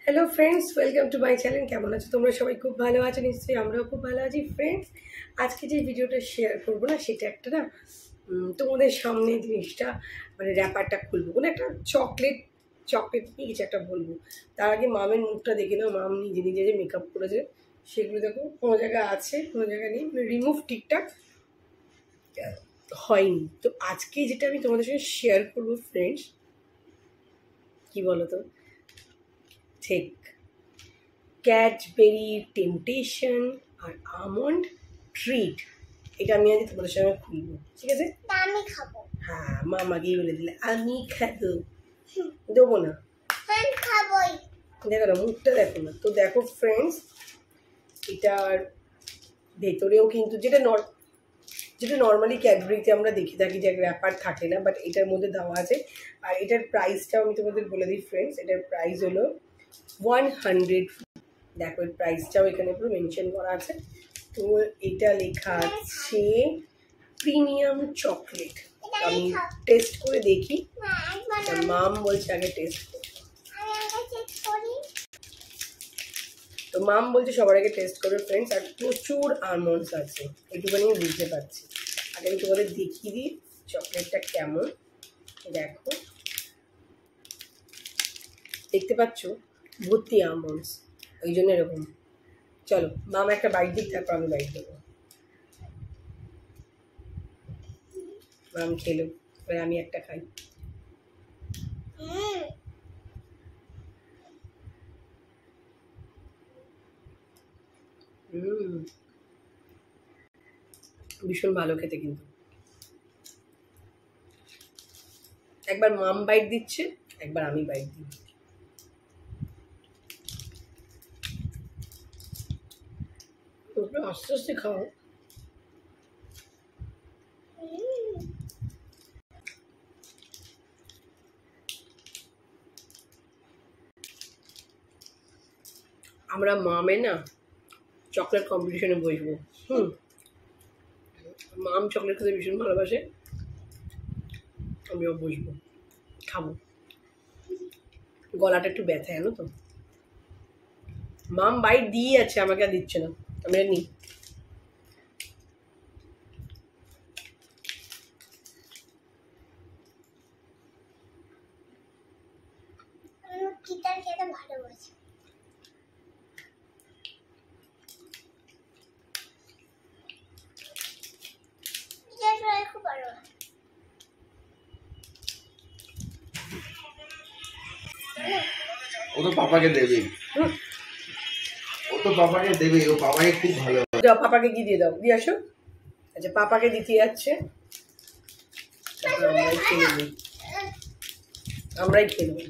hello friends welcome to my channel केमन आছো তোমরা সবাই খুব ভালো আছো নিশ্চয়ই আমরাও খুব ভালো আছি ফ্রেন্ডস আজকে যে ভিডিওটা শেয়ার করব না সেটা একটা না তোমাদের সামনে জিনিসটা মানে র্যাপারটা খুলবো কোনো একটা চকলেট নিয়ে কিছু একটা বলবো তার আগে মামের মুখটা দেখে নাও মাম নিজে নিজে যে মেকআপ করেছে সেগুলো দেখো কোনো জায়গায় আছে কোনো জায়গায় নেই মানে রিমুভ ঠিকঠাক হয়নি তো আজকে যেটা আমি তোমাদের সঙ্গে শেয়ার করবো ফ্রেন্ডস কি বলো তো ঠিক ক্যাডবেরি টেম্পটেশন আর আমন্ড ট্রিট এটা আমি আজ তোমাদের সঙ্গে খুলবো ঠিক আছে আমি খাবো হ্যাঁ মাম আগেই বলে দিলে আমি খাবো দেবো না আমি খাবোই দেখো না মুখটা দেখো না তো দেখো ফ্রেন্ডস এটার ভেতরেও কিন্তু যেটা নর্মালি ক্যাডবেরিতে আমরা দেখে থাকি যে র্যাপার থাকে না বাট এটার মধ্যে দেওয়া আছে আর এটার প্রাইসটাও আমি তোমাদের বলে দিই ফ্রেন্ডস এটার প্রাইস হলো 100 দেখো এর প্রাইসটাও এখানে পুরো মেনশন করা আছে তো এটা লেখা আছে প্রিমিয়াম চকলেট আমি টেস্ট করে দেখি মাম বলছে আগে টেস্ট করি তো মাম বলছে সবার আগে টেস্ট করবে ফ্রেন্ডস আর প্রচুর আলমন্ডস আছে এটুকুনি আমি বুঝতে পারছি আগে আমি তোমাদের দেখিয়ে দিই চকলেটটা কেমন দেখো দেখতে পাচ্ছ ভর্তি আলমন্ডস ওই জন্য এরকম চলো মাম একটা বাইট দিক তারপর আমি বাইট দেবো মাম খেলো এবার আমি একটা খাই ভীষণ ভালো খেতে কিন্তু একবার মাম বাইট দিচ্ছে একবার আমি বাইট দিই আস্তে আস্তে খাও আমরা মামে না চকলেট কম্পিটিশনে বসবো মাম চকলেট খেতে ভীষণ ভালোবাসে আমিও বসবো খাবো গলাটা একটু ব্যথা জানো তো মাম বাইট দিয়ে আছে আমাকে আর দিচ্ছে না আমি নিই গিটার খেতে ভালোবাসি গিটার খুব ভালো ও তো পাপাকে দেবে ও পাপাকে খুব ভালো যাও পাপাকে কি দিয়ে দাও দিয়ে আসো আচ্ছা পাপাকে দিতে যাচ্ছে আমরাই খেয়ে নেব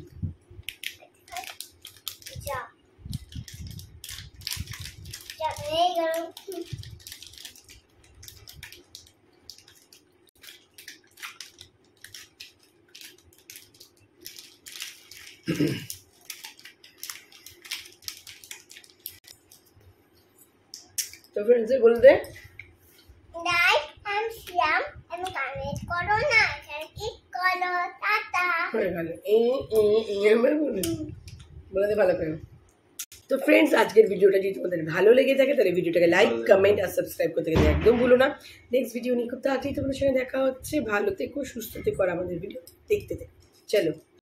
তো फ्रेंड्स बोल दे like and share and comment करो ना क्लिक करो टाटा হয়ে গেল বলে দে ভালো করে তো ফ্রেন্ডস আজকের ভিডিওটা যদি তোমাদের ভালো লেগে থাকে তাহলে ভিডিওটাকে লাইক কমেন্ট আর সাবস্ক্রাইব করতে গেলে একদম ভুলো না নেক্সট ভিডিও নিয়ে খুব তাড়াতাড়ি তোমাদের সঙ্গে দেখা হচ্ছে ভালো থেকো সুস্থ থেকো আর আমাদের ভিডিও দেখতে থেকো চলো